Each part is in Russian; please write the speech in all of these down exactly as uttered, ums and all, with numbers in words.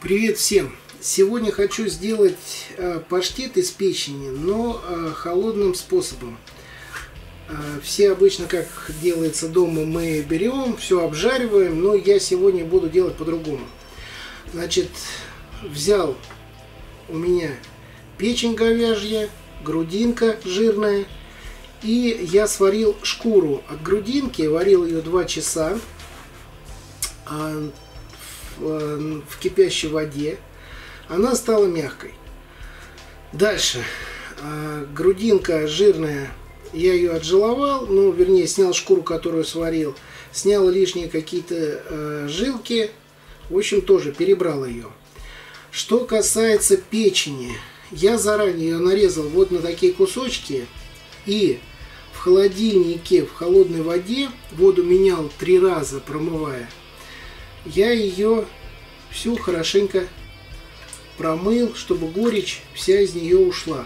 Привет всем! Сегодня хочу сделать э, паштет из печени, но э, холодным способом. Э, все обычно, как делается дома, мы берем, все обжариваем, но я сегодня буду делать по-другому. Значит, взял у меня печень говяжья, грудинка жирная, и я сварил шкуру от грудинки, варил ее два часа э, в, в кипящей воде. Она стала мягкой. Дальше. Э, грудинка жирная, я ее отжеловал, ну, вернее, снял шкуру, которую сварил, снял лишние какие-то э, жилки, в общем, тоже перебрал ее. Что касается печени, я заранее ее нарезал вот на такие кусочки и в холодильнике, в холодной воде, воду менял три раза, промывая, я ее всю хорошенько промыл, чтобы горечь вся из нее ушла.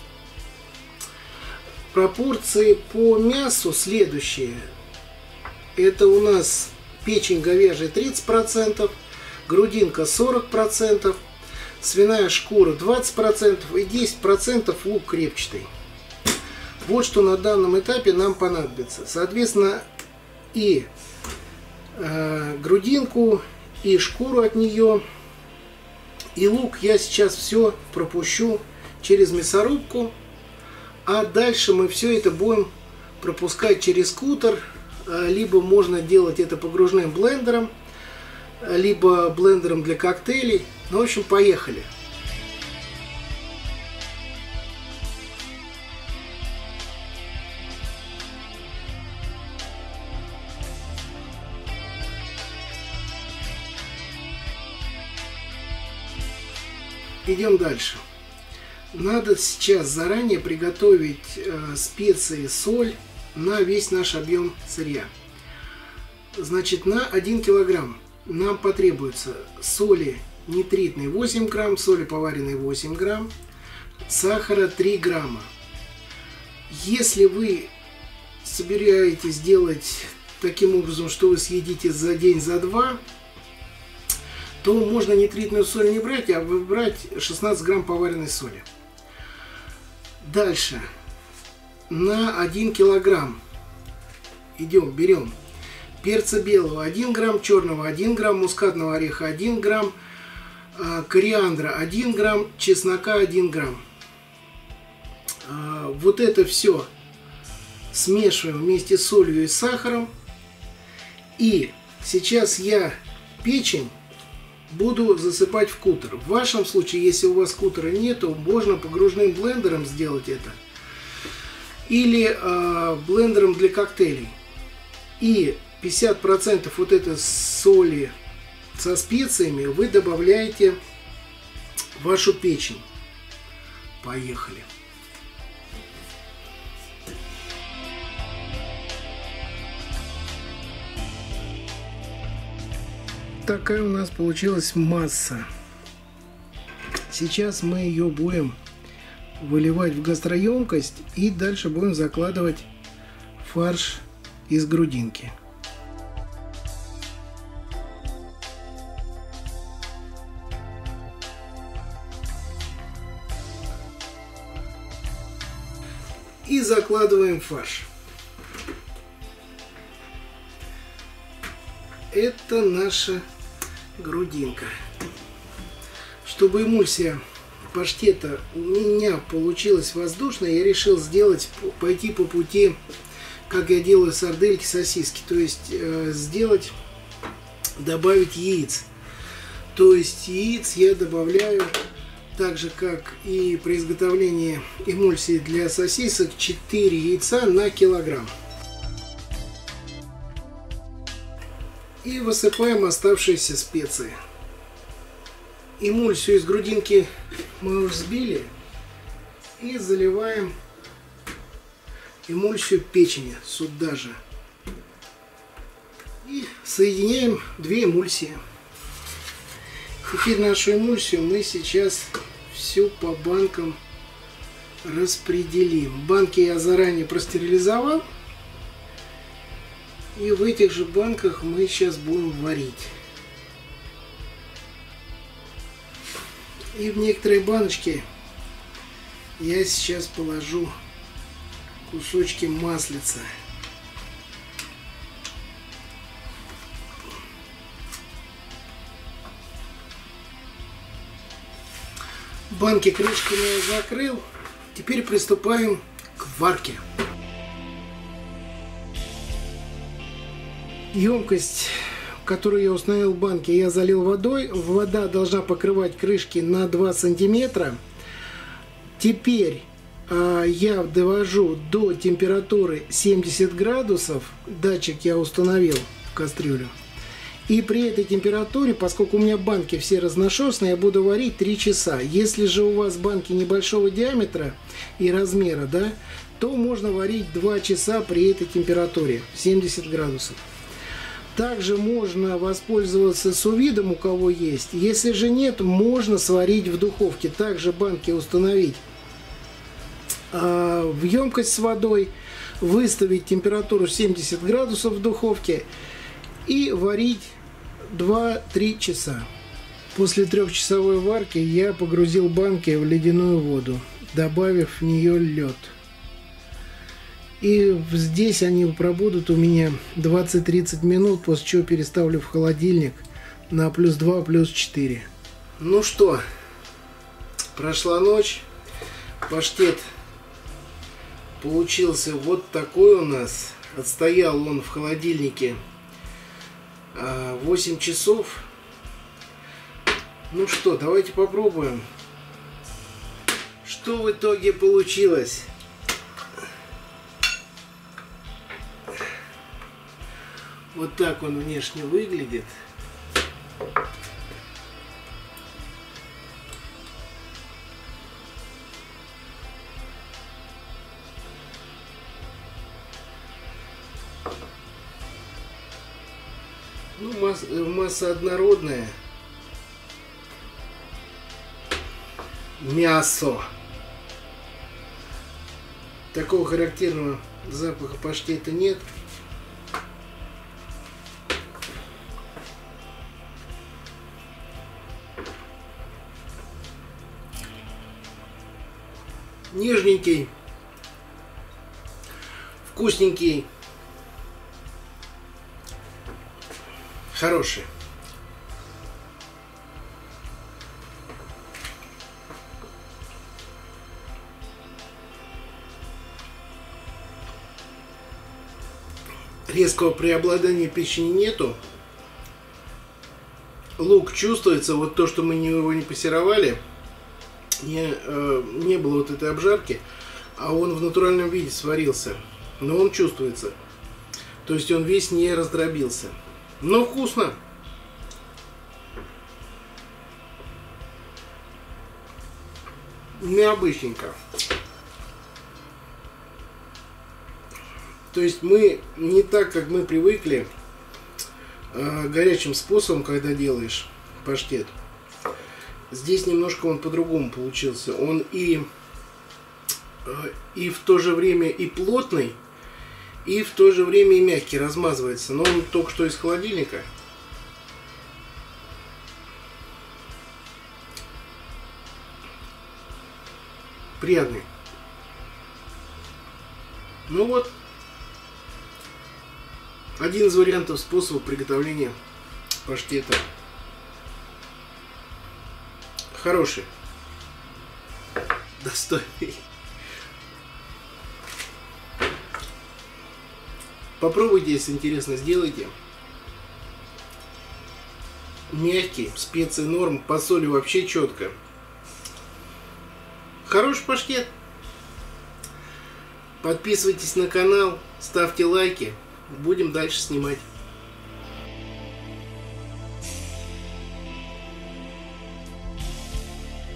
Пропорции по мясу следующие. Это у нас печень говяжья тридцать процентов, грудинка сорок процентов, свиная шкура двадцать процентов и десять процентов лук репчатый. Вот что на данном этапе нам понадобится. Соответственно, и э, грудинку, и шкуру от нее, и лук я сейчас все пропущу через мясорубку, а дальше мы все это будем пропускать через кутер, либо можно делать это погружным блендером, либо блендером для коктейлей. Ну, в общем, поехали. Идем дальше. Надо сейчас заранее приготовить э, специи, соль на весь наш объем сырья. Значит, на один килограмм нам потребуется соли нитритной восемь грамм, соли поваренной восемь грамм, сахара три грамма. Если вы собираетесь делать таким образом, что вы съедите за день, за два, то можно нитритную соль не брать, а выбрать шестнадцать грамм поваренной соли. Дальше. На один килограмм идем, берем перца белого один грамм, черного один грамм, мускатного ореха один грамм, кориандра один грамм, чеснока один грамм. Вот это все смешиваем вместе с солью и сахаром. И сейчас я печень буду засыпать в кутер. В вашем случае, если у вас кутера нету, можно погружным блендером сделать это. Или э, блендером для коктейлей. И пятьдесят процентов вот этой соли со специями вы добавляете в вашу печень. Поехали. Такая у нас получилась масса. Сейчас мы ее будем выливать в гастроемкость и дальше будем закладывать фарш из грудинки. И закладываем фарш. Это наша грудинка. Чтобы эмульсия паштета у меня получилась воздушная, я решил сделать, пойти по пути, как я делаю сардельки, сосиски. То есть э, сделать, добавить яиц. То есть яиц я добавляю так же, как и при изготовлении эмульсии для сосисок, четыре яйца на килограмм. И высыпаем оставшиеся специи. Эмульсию из грудинки мы уже взбили. И заливаем эмульсию печени сюда же. И соединяем две эмульсии. Теперь нашу эмульсию мы сейчас всю по банкам распределим. Банки я заранее простерилизовал. И в этих же банках мы сейчас будем варить. И в некоторые баночки я сейчас положу кусочки маслица. Банки крышками я закрыл. Теперь приступаем к варке. Емкость, которую я установил в банке, я залил водой. Вода должна покрывать крышки на два сантиметра. Теперь э, я довожу до температуры семьдесят градусов. Датчик я установил в кастрюлю. И при этой температуре, поскольку у меня банки все разношерстные, я буду варить три часа. Если же у вас банки небольшого диаметра и размера, да, то можно варить два часа при этой температуре семьдесят градусов. Также можно воспользоваться сous-видом, у кого есть. Если же нет, можно сварить в духовке. Также банки установить э, в емкость с водой, выставить температуру семьдесят градусов в духовке и варить два-три часа. После трехчасовой варки я погрузил банки в ледяную воду, добавив в нее лед. И здесь они пробудут у меня двадцать-тридцать минут, после чего переставлю в холодильник на плюс два, плюс четыре. Ну что, прошла ночь, паштет получился вот такой у нас. Отстоял он в холодильнике восемь часов. Ну что, давайте попробуем, что в итоге получилось. Вот так он внешне выглядит. Ну, масса, масса однородная. Мясо. Такого характерного запаха паштета нет. Нежненький, вкусненький, хороший. Резкого преобладания печени нету. Лук чувствуется, вот то, что мы его не пассеровали. Не, э, не было вот этой обжарки, а он в натуральном виде сварился, но он чувствуется, то есть он весь не раздробился, но вкусно. Необычненько. То есть мы не так, как мы привыкли, э, горячим способом, когда делаешь паштет. Здесь немножко он по-другому получился. Он и, и в то же время и плотный, и в то же время и мягкий, размазывается. Но он только что из холодильника. Приятный. Ну вот. Один из вариантов способа приготовления паштета. Хороший, достойный. Попробуйте, если интересно, сделайте. Мягкий, специи норм, по соли вообще четко. Хороший паштет. Подписывайтесь на канал, ставьте лайки. Будем дальше снимать.